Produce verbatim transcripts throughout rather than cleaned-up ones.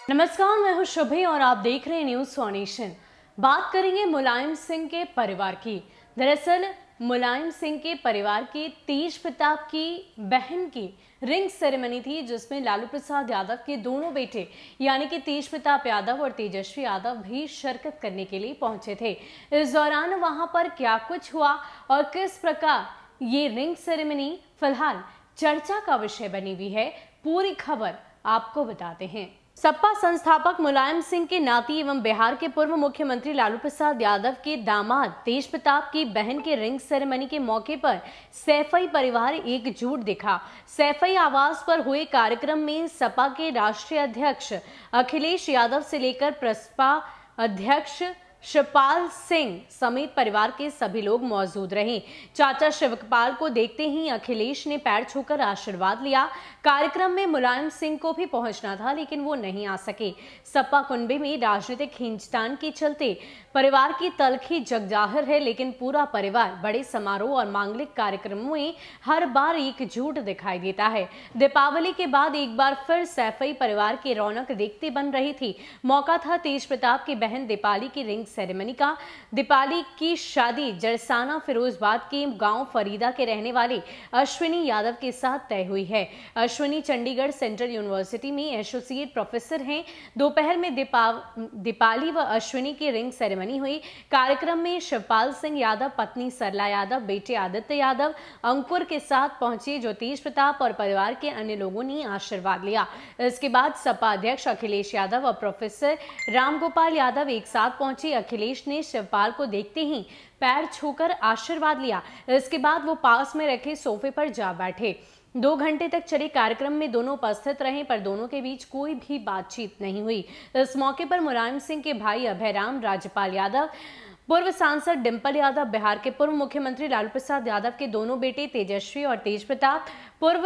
नमस्कार, मैं हूं शुभी और आप देख रहे हैं न्यूज़ फोर नेशन। बात करेंगे मुलायम सिंह के परिवार की। दरअसल मुलायम सिंह के परिवार के तेज प्रताप की बहन की रिंग सेरेमनी थी, जिसमें लालू प्रसाद यादव के दोनों बेटे यानी कि तेज प्रताप यादव और तेजस्वी यादव भी शिरकत करने के लिए पहुंचे थे। इस दौरान वहां पर क्या कुछ हुआ और किस प्रकार ये रिंग सेरेमनी फिलहाल चर्चा का विषय बनी हुई है, पूरी खबर आपको बताते हैं। सपा संस्थापक मुलायम सिंह के नाती एवं बिहार के पूर्व मुख्यमंत्री लालू प्रसाद यादव के दामाद तेज प्रताप की बहन के रिंग सेरेमनी के मौके पर सैफई परिवार एकजुट दिखा। सैफई आवास पर हुए कार्यक्रम में सपा के राष्ट्रीय अध्यक्ष अखिलेश यादव से लेकर प्रसपा अध्यक्ष शिवपाल सिंह समेत परिवार के सभी लोग मौजूद रहे। चाचा शिवपाल को देखते ही अखिलेश ने पैर छूकर आशीर्वाद लिया। कार्यक्रम में मुलायम सिंह को भी पहुंचना था, लेकिन वो नहीं आ सके। सपा कुनबे में राजनीतिक खींचतान के चलते परिवार की तलखी जगजाहिर है, लेकिन पूरा परिवार बड़े समारोह और मांगलिक कार्यक्रमों में हर बार एकजुट दिखाई देता है। दीपावली के बाद एक बार फिर सैफई परिवार की रौनक देखते बन रही थी। मौका था तेज प्रताप की बहन दीपाली की रिंग सेरेमनी का। दीपाली की शादी जरसाना फिरोजबाद के गांव फरीदा के रहने वाले अश्विनी यादव के साथ तय हुई है। अश्विनी चंडीगढ़ सेंट्रल यूनिवर्सिटी में एसोसिएट प्रोफेसर हैं। दोपहर में दीपा दीपाली व अश्विनी की रिंग सेरेमनी हुई। कार्यक्रम में शिवपाल सिंह यादव, पत्नी सरला यादव, बेटे आदित्य यादव, अंकुर के साथ पहुंचे, जो तेज प्रताप और परिवार के अन्य लोगों ने आशीर्वाद लिया। इसके बाद सपा अध्यक्ष अखिलेश यादव और प्रोफेसर रामगोपाल यादव एक साथ पहुंचे। अखिलेश ने शिवपाल को देखते ही पैर छूकर आशीर्वाद लिया। इसके बाद वो पास में रखे सोफे पर जा बैठे। दो घंटे तक चले कार्यक्रम में दोनों उपस्थित रहे, पर दोनों के बीच कोई भी बातचीत नहीं हुई। इस मौके पर मुलायम सिंह के भाई अभयराम, राज्यपाल यादव, पूर्व सांसद डिंपल यादव, बिहार के पूर्व मुख्यमंत्री लालू प्रसाद यादव के दोनों बेटे तेजस्वी और तेज प्रताप, पूर्व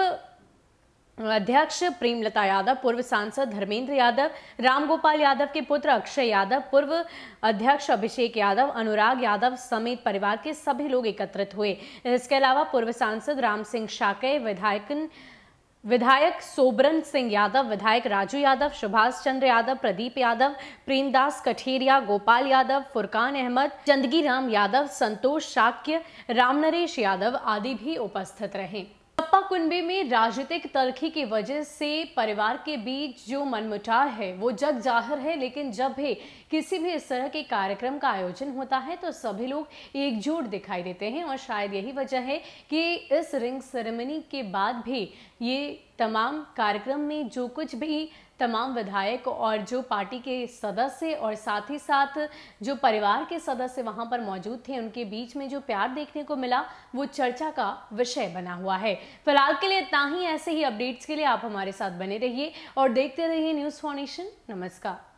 अध्यक्ष प्रेमलता यादव, पूर्व सांसद धर्मेंद्र यादव, रामगोपाल यादव के पुत्र अक्षय यादव, पूर्व अध्यक्ष अभिषेक यादव, अनुराग यादव समेत परिवार के सभी लोग एकत्रित हुए। इसके अलावा पूर्व सांसद राम सिंह शाके, विधायक विधायक सोबरन सिंह यादव, विधायक राजू यादव, सुभाष चंद्र यादव, प्रदीप यादव, प्रेमदास कठेरिया, गोपाल यादव, फुरकान अहमद, चंदगी राम यादव, संतोष शाक्य, रामनरेश यादव आदि भी उपस्थित रहे। सपा कुनबे में राजनीतिक तलखी की वजह से परिवार के बीच जो मनमुटाव है वो जग जाहिर है, लेकिन जब भी किसी भी इस तरह के कार्यक्रम का आयोजन होता है तो सभी लोग एकजुट दिखाई देते हैं। और शायद यही वजह है कि इस रिंग सेरेमनी के बाद भी ये तमाम कार्यक्रम में जो कुछ भी तमाम विधायक और जो पार्टी के सदस्य और साथ ही साथ जो परिवार के सदस्य वहां पर मौजूद थे, उनके बीच में जो प्यार देखने को मिला वो चर्चा का विषय बना हुआ है। फिलहाल के लिए इतना ही। ऐसे ही अपडेट्स के लिए आप हमारे साथ बने रहिए और देखते रहिए न्यूज़ फोर नेशन। नमस्कार।